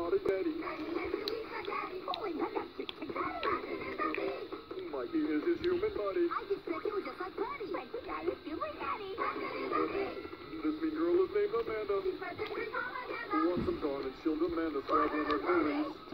naughty Betty. Mikey is his human buddy. I just said you were just like Betty. But you got your super daddy. This mean girl is named Amanda. She's perfect for Mama. Who wants some dawn and she'll demand a swab in her police.